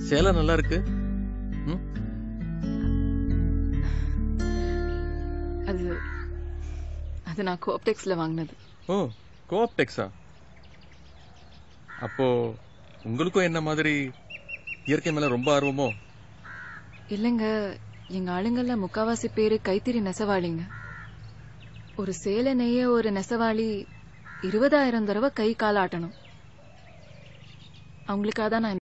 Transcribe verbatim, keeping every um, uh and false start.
சேலை நல்லா இருக்கு. ம்? அது அது நான் கோப்டெக்ஸ்ல வாங்கினது. ஓ, கோஆப்டெக்ஸா? அப்போ உங்களுக்கும் என்ன மாதிரி இயற்கை மேல ரொம்ப ஆர்வமோ? இல்லைங்க, எங்க ஆளுங்கள்ல முக்காவாசி பேரு கைத்தறி நெசவாளிங்க. ஒரு சேலை நெய்ய ஒரு நெசவாளி இருபதாயிரம் தடவை கை காலாட்டணும். அவங்களுக்காக தான் நான்